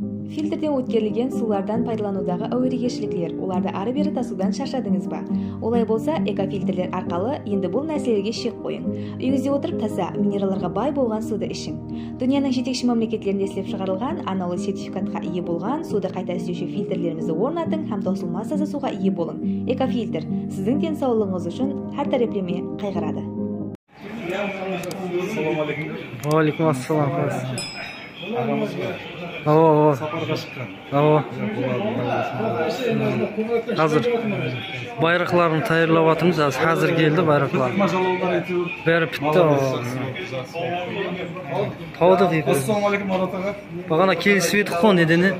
Фильтрден өткерілген сулардан пайдаланудағы әуерегешіліктер, оларды ары-бері тасудан шаршадыңыз ба? Олай болса, экофильтрлер арқалы енді бұл нәрселерге шек қойың. Үйіңізде отырып таза, минералдарға бай болған суды ішің. Дүнияның жетекші мемлекеттерінде істеп шығарылған, арнаулы сертификатқа ие болған суды қайта істеуші фильтрлерімізді орнатың һәм таусылмас таза суға ие болың. Экофильтр сіздің денсаулығыңыз үшін һәр тараплеме қайғырады. Алейкум ассалам. Сапарға шыққан. Қазір байрақларын тайырлап жатырмыз. Қазір келді байрақлар. Бәрі бітті. Таудық дейді. Ассалаумалейкум Марат аға. Бағана келісіп едік қой неден?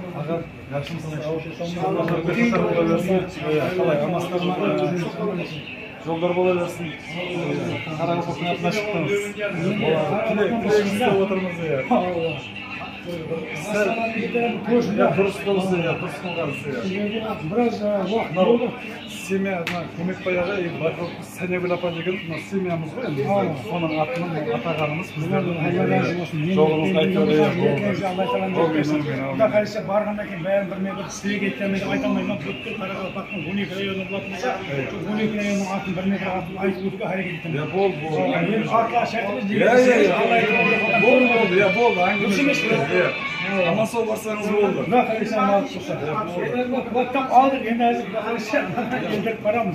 Жолдар бола берсін. Қараңыз салтанатына шықтыңыз. Тілек отырмыз. Дұрыс болсы, дұрыс болғансы. Семья көмек баяғы Сәнегүл апа деген семьямыз ғой. Соның атағанымыз. Жолыңыз қайтып барғаннан кейін бәрін бір сілек еттермен айта алмаймын. Бүткіл Қарақалпақтың 12 районы болатын болса, 12 районның атын бір метр айтып өтуге әрекет етемін. Аман сол барсаңыз болды. Алдық, енді әзір елдеріп барамыз.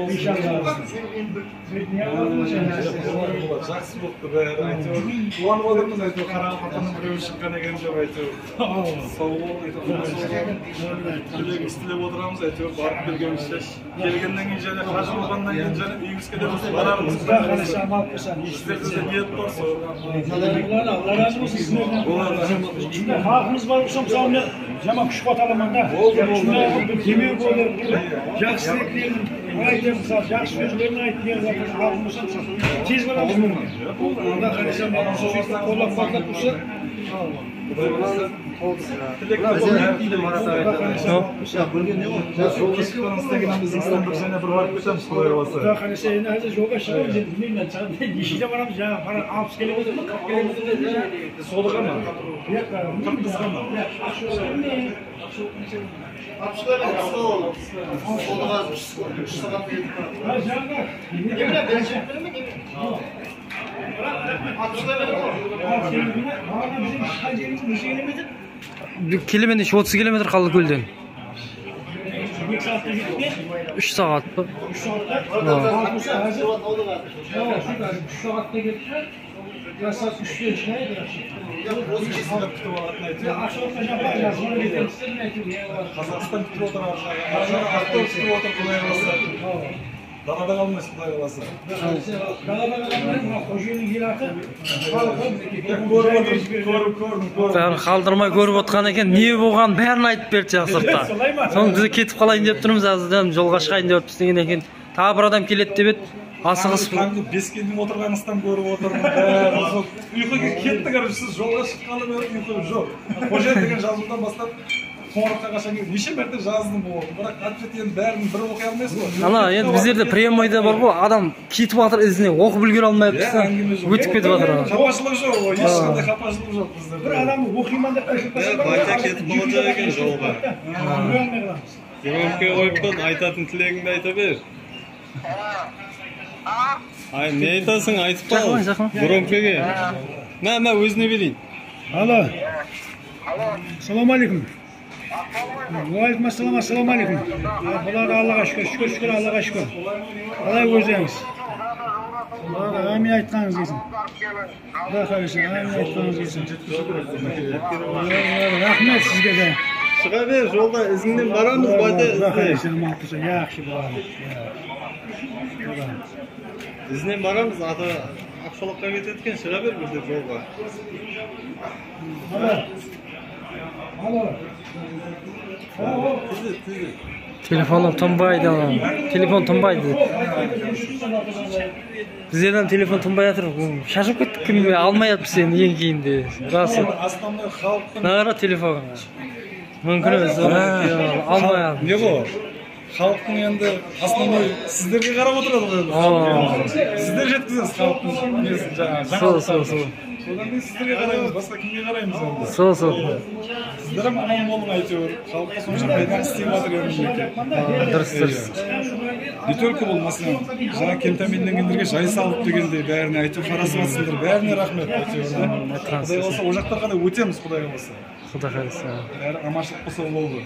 Жақсы болыпты бәрі. Қуанып отырмыз, Қарақалпақтың біреуі шыққан екен деп айтып. Сау бол, тілек істелеп отырамыз, барып келгенімізше. Келгеннен кейін және қажы болғаннан кейін және үйімізге де барамыз. Сіздерде ниет бар сол. Алла разы болсын сіздерден. Халқымыз бар болса, мысалы, жаман күш қуаталамын да. Демеу болып, жақсы тілектерін айтып, жақсы сөздерін айтып, халқымыз тез барамыз. Алла қараса, қолдап қуатлап тұрса, жолға шыққаныңыз деген біз Истанбұл және бір барып кетеміз Құдай қаласа. қараса, енді әзір жолға шығамыз, білмеймін, нешеде барамыз, жаңа 60 километр ме, 40 километр ме? Солыға ма? 40-ға ма? Келемен 30 километр қалды көлден. 3 сағат па? 3 сағатта? 3 сағатта кетті. Жасас 3-те ішінайды. Қазақстан күтіп отыр. Ақтау күтіп отыр Құдай қаласа. Далада қалмайсыз Құдай қаласа. Далада қалмайсыз, қожайынның ел аты. Бәрін қалдырмай көріп отқан екен, не болған бәрін айтып берді сыртта. Соң біз кетіп қалайын деп тұрмыз, азырдан жолға шығайын деп істеген екен. Тағы бір адам келеді деп еді. Асығыс бескендің отырғаныңыздан көріп отырмын. Ұйқыға кетті, сіз жолға шыққалы бері ұйқы жоқ. Қожайын деген жазудан бастап қоңыраққа қашан неше мәрте жаздым болды. Бірақ ответ бәрін бір оқи алмайсыз ғой. Ана, енді біздерде прямойда бар ғой, адам кетіп жатыр ізіне, оқып үлгере алмай өтіп кетіп жатыр. Қапашылық жоқ, ешқандай қапашылық жоқ біздерде. Бір адамды оқиман деп Батя кетіп бара жатыр екен жолға. Громкіге қойыптан айтатын тілегіңді айта бер. Ай, не айтасың, айтып қал. Громкіге. Мә, өзіне берейін. Алло. Салам алейкум. Уалейкум ассалам, ассалам алейкум. Болады Аллаға шүкір, Аллаға шүкір. Қалай өзіңіз? Амин айтқаныңыз келсін. Құдай қаласа, амин айтқаныңыз келсін. Рахмет сізге де. Шыға бер, жолда ізіңнен барамыз, Батя ізіне. Яқшы болады. Ізінен барамыз, аты Ақшолаққа кететкен, шыға бер бірде жолға. Telefonum тынбайды. Telefon тынбайды. Біздерден телефон тынбай жатыр. Шашып кеттік, кім алмай жатыр сені ең кейінде. Расы. Нағара телефон. Мүмкін емес. Алмай жатыр. Не ғой? Халықтың енді основной сіздерге қарап отырады ғой. Сіздер жеткізесіз халықтың несін жаңағы. Одан кейін сіздерге қараймыз, басқа кімге қараймыз енді. Сол. Сіздер аман болың әйтеуір. Халыққа сонша пайда істеп жатыр мемлекет. Дұрыс. Не только бұл мәселен жаңа кемтамелденгендерге жай салып дегендей бәріне әйтеуір қарасып жатсыңдар. Бәріне рахмет әйтеуір. Құдай болса ол жаққа қарай өтеміз Құдай болса. Құдай қаласа. Бәрі аманшылық болса болды.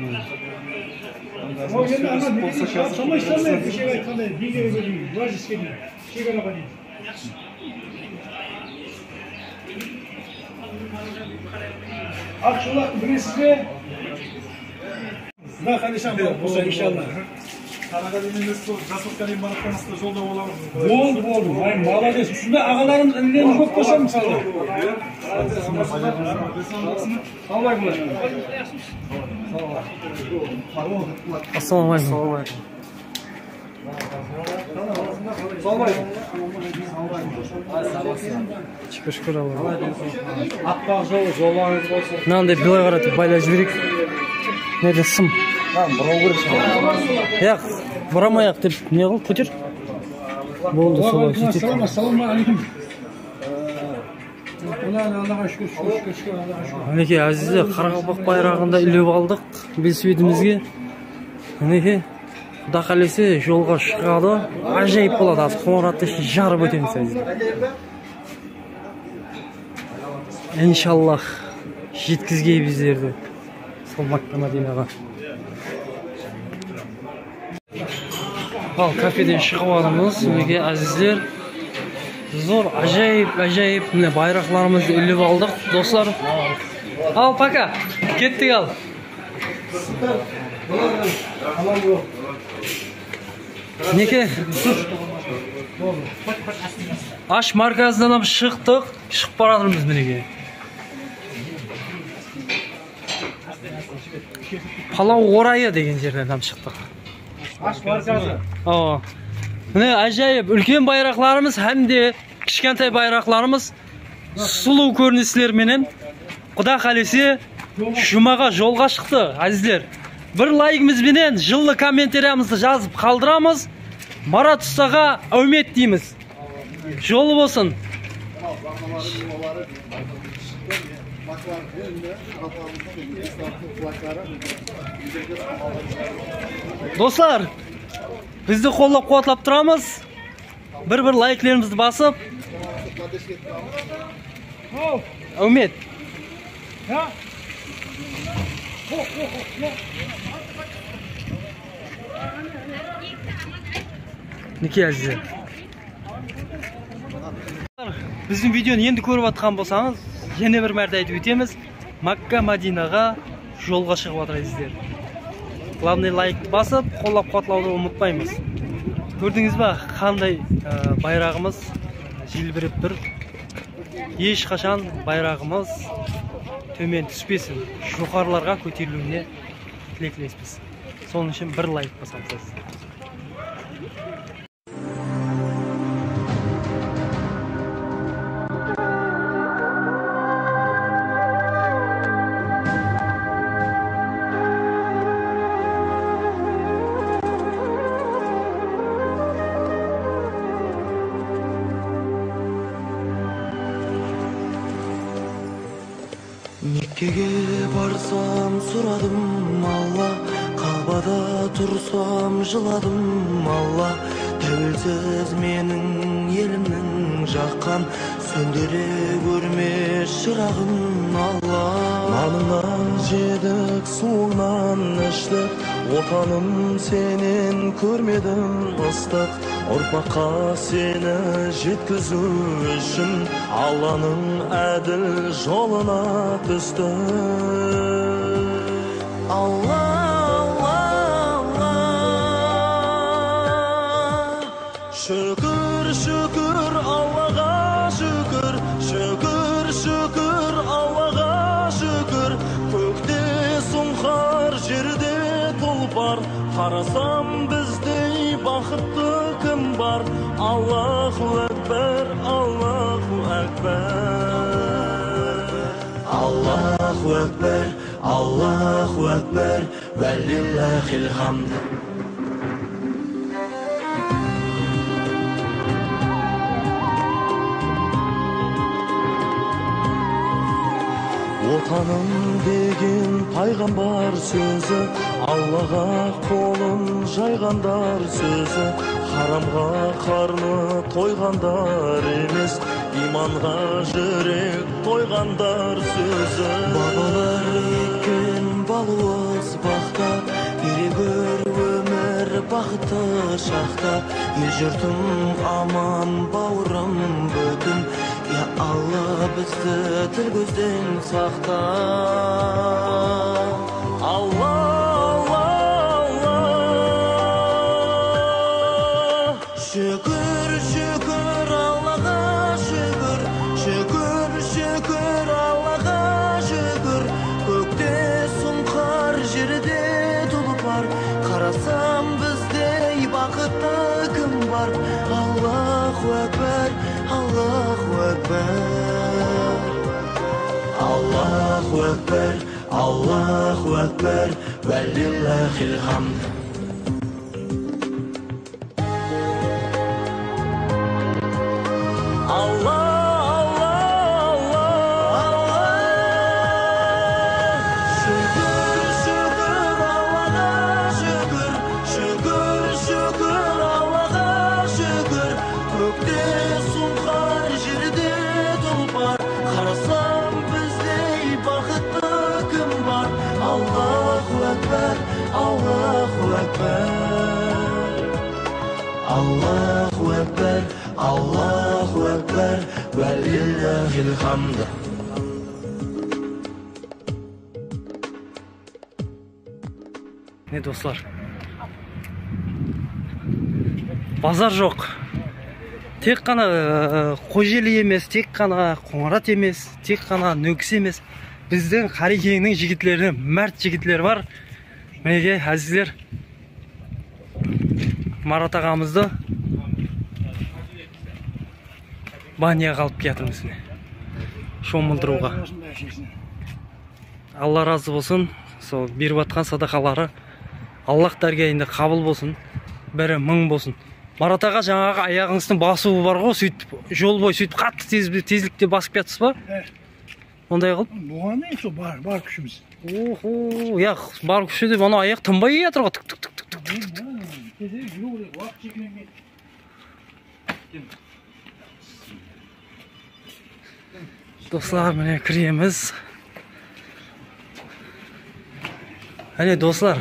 Ақшолақ білесіз бе? Құдай қаласа болса иншалла. Қарағанды емес сол жасылыққа дейін барып жолда боламыз. Болды. Молодец. Шunda ағаларымыз інілеріміз көп болса мысалы. Ассалаумағалейкум. Шүкір Аллаға. Аппақ жолыңыз болсын. Мынандай былай қаратып байлап жіберейік. Неде сым? Бұрау керек шығар. Бұрамай-ақ деп не қыл, көтер. Болды, солай сөйтейік. Ассалаумағалейкум. Аллаға шүкір. Мінекей, әзізде Қарақалпақ байрағында үйлеп алдық велосипедімізге. Мінекей, Құда қаласа жолға шығады, ажайып болады, аз қоңыратты жарып өтеміз әзізде. Иншаллах, жеткізгей біздерді сол Макка Мәдинаға. Ал кафеден шығып алымыз, мінекей әзіздер. Зор, ажайып, міне байрақларымызды үліп алдық, достар. Ал, пока, кеттік ал. Неке? Аш марказдан шықтық, шығып барадырмыз мінеке. Палау орайы деген жерден шықтық. Аш марказы. Міне ажайып үлкен байрақларымыз һәм де кішкентай байрақларымыз сұлу көріністілерменен Құда қаласа жұмаға жолға шықты, әзіздер. Бір лайкімізбенен жылы комментариямызды жазып қалдырамыз. Марат Ұстаға әумет дейміз. Жолы болсын. Достар, бізді қоллап қуатлап тұрамыз. Бір лайклерімізді басып. Әумет. Неке әзіздер. Біздің видеоны енді көріп атқан болсаңыз, ене бір мәрді айтып өтеміз. Макка Мәдинаға жолға шығып атыр әзіздер. Главный лайкты басып, қоллап қуатлауды ұмытпаймыз. Көрдіңіз ба, қандай байрағымыз желбіреп бір. Еш қашан байрағымыз төмен түспесін, жоғарыларға көтерілуіне тілектеспіз. Соның үшін бір лайк басамыз. Меккеге барсам сұрадым Алла, Кабада тұрсам жыладым Алла, тәуелсіз менің елімнің жаққан сөндіре көрме шырағын Алла. Малынан жедік, суынан іштік, отаным сенен көрмедім ыстық. Ұрпаққа сені жеткізу үшін Алланың әділ жолына түсті. Алла, шүкір, шүкір Аллаға шүкір, шүкір, шүкір Аллаға шүкір. Көкте сұңқар, жерде тұлпар, қарасам біздей бақытты кім бар? Аллаху әкбар, Аллаху әкбар. Аллаху әкбар, Аллаху әкбар, вәлиллахил хамд. Hanım деген пайғамбар сөзі, Аллаға қолын жайғандар сөзі, харамға қарны тойғандар емес, иманға жүрек тойғандар сөзі. Бабалар еккен балуыз бақта, берегөр өмір бақытты шақта, ел жұртым аман, бауырым бүтін, я Алла бізді тіл көзден сақта. Алла, Алла, Алла. Шүкір, шүкір Аллаға шүкір, шүкір, шүкір Аллаға шүкір. Көкте сұңқар, жерде тұлпар, қарасам біздей бақытты кім бар? Аллаху акбар, Аллаху акбар. Аллаху акбар, Аллаху акбар, валлиллахил хамд. Allahu Ekber, Allahu Ekber, velillahil hamd. Ne dostlar? Bazar жоқ. Тек қана қой желі емес, тек қана қоңырат емес, тек қана нөкіс емес. Біздің Қарекеңнің жігітлері, мәрт жігітлері бар. Мінеке, әзіздер, Марат ағамызды баняға алып кетіміз. Шомылдыруға. Алла разы болсын. Сол беріп атқан садақалары Аллах дәргейінде қабыл болсын. Бірі мың болсын. Марат аға, жаңағы аяғыңыздың басуы бар ғой, сөйтіп жол бой сөйтіп қатты тезлікте басып кетсіз ба? Ондай қылып? Бұған не сол бар күшіміз. Охо, я бар күші деп ана аяқ тынбай кетір ғой. Достар, міне кіреміз. Әне достар.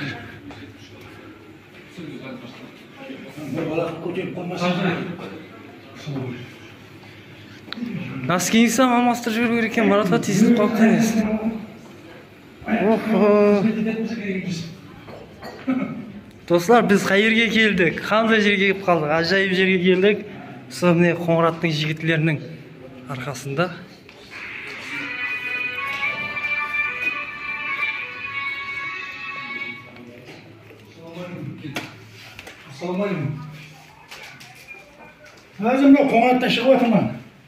Носкиңізді мамастыр жүру керек екен, Маратқа тесіліп қалыпты емес. Достар, біз қайерге келдік? Қандай жерге келіп қалдық? Ажайып жерге келдік. Сол міне Қоңыраттың жігітлерінің арқасында. Ассалаумалейкум. Қазір мына Қоңыраттан шығып отырмын.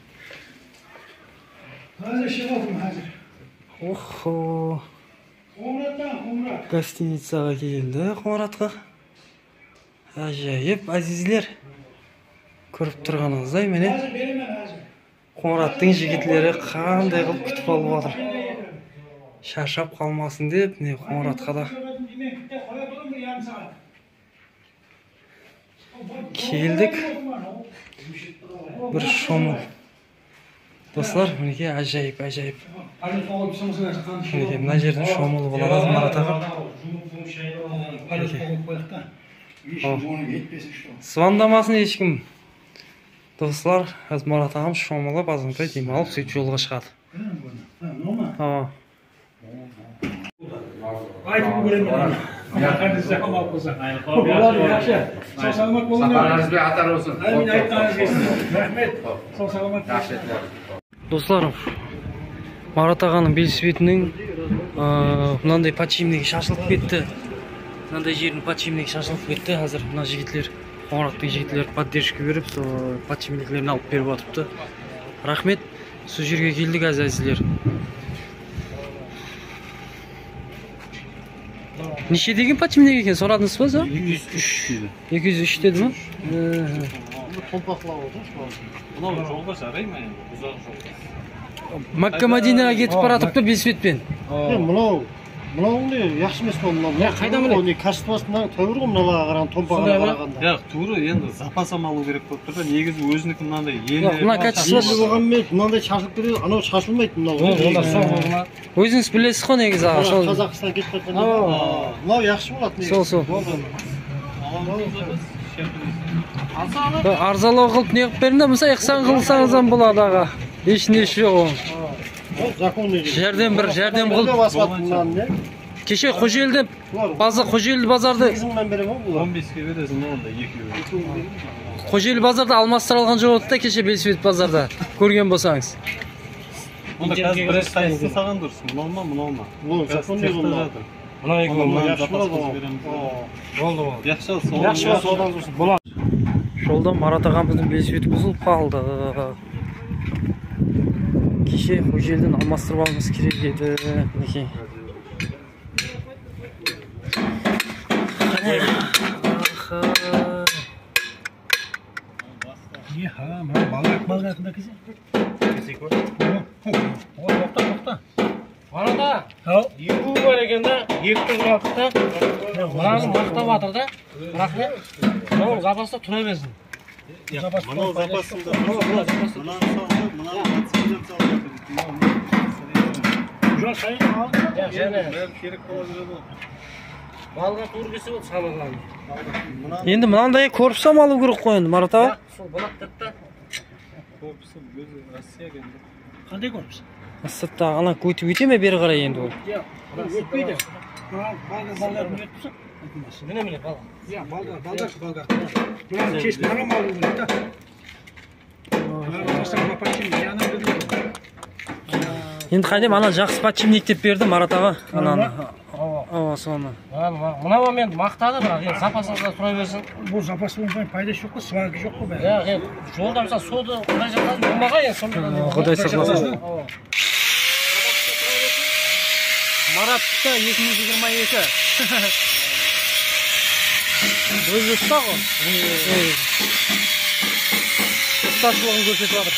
Қазір шығып отырмын, қазір. Охо. Қоңыраттан. Гостиницаға келді, Қоңыратқа. Ажайып, әзізлер. Көріп тұрғаныңыздай, міне Қоңыраттың жігітлері қандай қылып күтіп алып отыр. Шаршап қалмасын деп, міне Қоңыратқа да келдік. Бір шомыл. Достар, мінеке ажайып. Мінеке, мына жердің шомылы болады, Марат аға. Звондамасын ешкім. Достар, аз Марат ағам шомылып, азынтай демалып, сөйтіп жолға шығады. Айтып көремін. Қандысы қамап болса. Болады, жақшы. Сау саламат болыңдар. Сапарыңызбен атар болсын. Әмин, айттарыңыз келсін. Рахмет. Сау саламат болсын. Достар, Марат ағаның велосипедінің мынандай подшипнигі шашылып кетті. Мынандай жердің подшипнигі шашылып кетті. Қазір мына жігітлер, Қоңыраттың жігітлері поддержка беріп, сол подшипниклерін алып беріп отырыпты. Рахмет. Сол жерге келдік, әзізлер. Неше деген подшипник екен, сорадыңыз ба? 203. 203 деді ма? Компақлау отыр. Мынау жолға жарай ма? Ұзақ жол. Makka Madinaga ketib baratibdi velosipedpен. Мынауыңды яқшы емес па мынау? Қайдан білесің? Не качествосынан тәуір ғой мыналарға қарағанда, томпаға қарағанда. Жоқ, тура енді запасам алу керек болып тұр да. Негізі өзінікі мынандай Мына качествосы болғанмен мынандай шашылып кетеді, анау шашылмайды мынау. өзіңіз білесіз ғой негізі аға. Сол Қазақстан кетіп жатқан. Мынау яқшы болады негізі. сол. Арзалау қылып не қылып беріңдер, мысалы ихсан қылсаңыз ham болады аға. Еш жоқ ол. Жәрдем қылып. Кеше Қожелді базарды 8.000 беремін ғой бұлар. 15-ке бересің онда 2 Қожелі базарда алмастыра алған жоқ еді да кеше велосипед базарда. Көрген болсаңыз. Онда қазір біраз қайсысын саған дұрыс. Мынау ма? Бұл жапония ғой. Мына екі болды. Жақсы содан дұрыс. Жолда Марат ағамыздың велосипеді бұзылып қалды. Кеше Қожелден алмастырып алғымыз керек еді. Мінекей. Арада егу бар екен да, ектің алдық та, мынаны мақтап атыр да, бірақ не? Мынау запаста тұра берсін. Мынау запасында. Жоқ, шайын алды. Керек бола жүреді. Балға тур кесе болды самылған. Енді мынандай корпусам алу керек қой енді Марат аға. Сол болат деді. Корпусы өзі Россия келді. Қандай корпус? Сыртта ана көтіп өте ме бері қарай енді ол? Өтпейді. Балдар өтпісі? Міне балға. Балдар. Мынаны кеш маған алу керек та. Енді қайдем ана жақсы подшипник деп берді Марат аға. Ананы. Соны. Мынау мен мақтады, бірақ енді запасында тұра берсін. Бұл запаспен пайдасы жоқ қой, сварка жоқ қой бәрі. Енді жолда мысалы соды құдай сақтасын болмаған енді сонда. Құдай сақтасын. Маратта 2022. Өзі ұста ғой. Ұсташылығын көрсетіп жатыр.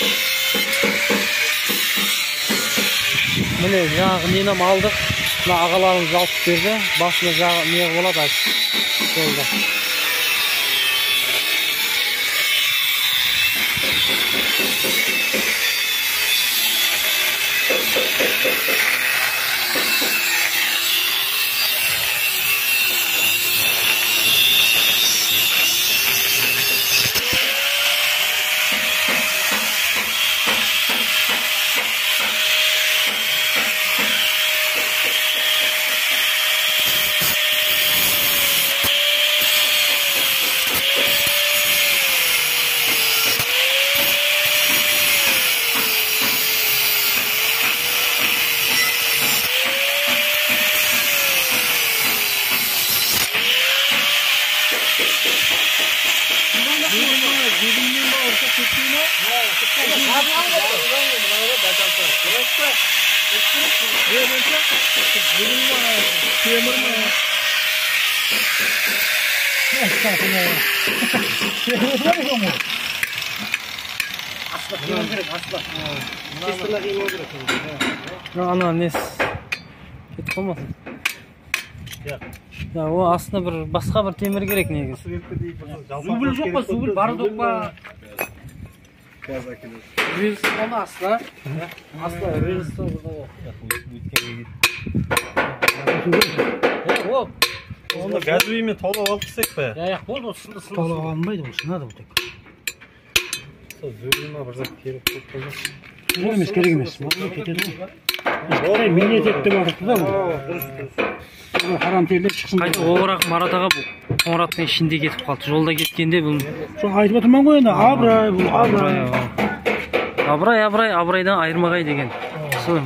Міне жаңағы нені алдық. Мына ағаларымыз алып берді. Басына жағы не болады аз. Жолда. Ана несі кетіп қалмасын. О астына бір басқа бір темір керек негізі. Зубыл жоқ па, зубыл бары жоқ па? Рельс қолда астына. Астына рельс қолда. Онда газовыймен толып алып істек пе? Болды, сынды. Толық алынбайды, ол сынады бұл тек. Зөйліма бір зат керек болып қалды. Керек емес. Маған кетеді ғой. Орай минет етті бағытты да бұл. Харам терлеп шықсын. Қайда оғырақ Марат аға бұл қоңыраттың ішінде кетіп қалды. Жолда кеткенде бұл... Сол айтып отырман ғой енді, абырай, бұл абырай. Абырайдан айырмағай деген. Сол.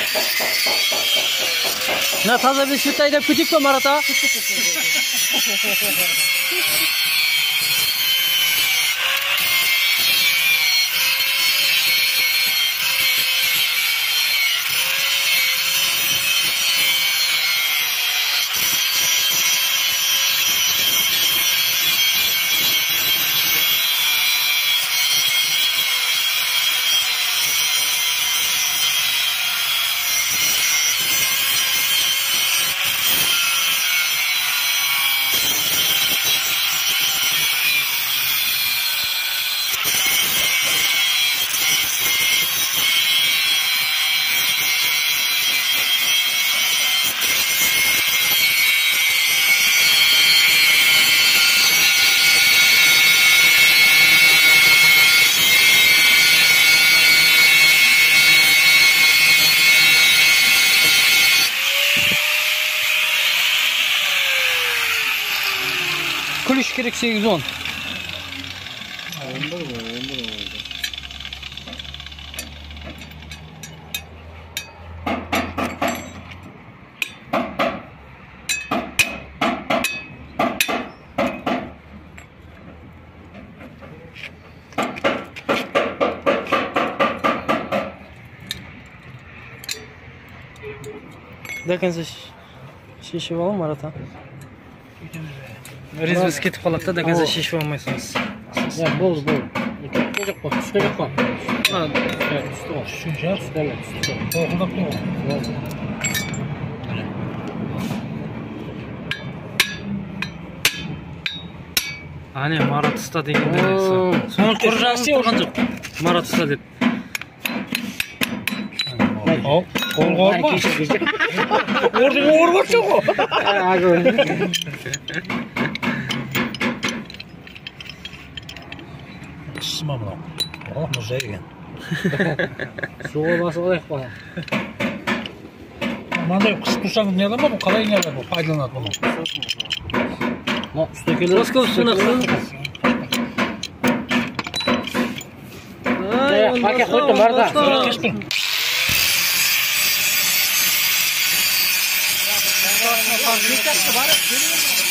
Мына таза бешкетті айдап кетейік пе, Марат аға? Kulüş gerek 8-10. Dekense şişi var mı Marat'a? Rezbesi ketip kalak da dekense şişi olmayısınız. Ya bol. Çocuk bak, üstte yok bak. Ha, üstte var. Üstte var. Korkuldak mı var? Hani Marat Usta degende neyse. Sonra kuracağız turgan жоқ. Marat Usta dep. Al, kolga var mı? Orada uğur var çok o. Kısma mı lan? Oh, muzey gen. Suğa basılarak bana. Manda kıs kursanız ne alamam, bu kalay ne alamam, faydalanat bunu. Üsttekiler... Moskova üstüne kılın. Hake koydum Marda. Kestim. Var.